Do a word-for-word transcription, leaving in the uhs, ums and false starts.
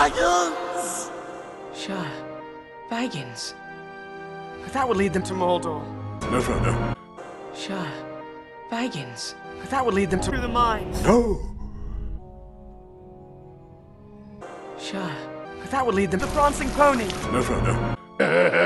Baggins! Sure. Baggins. But that would lead them to Mordor. No, Frodo. Sure. Baggins. But that would lead them to the mines. No! Sure. But that would lead them to the prancing pony. No, Frodo.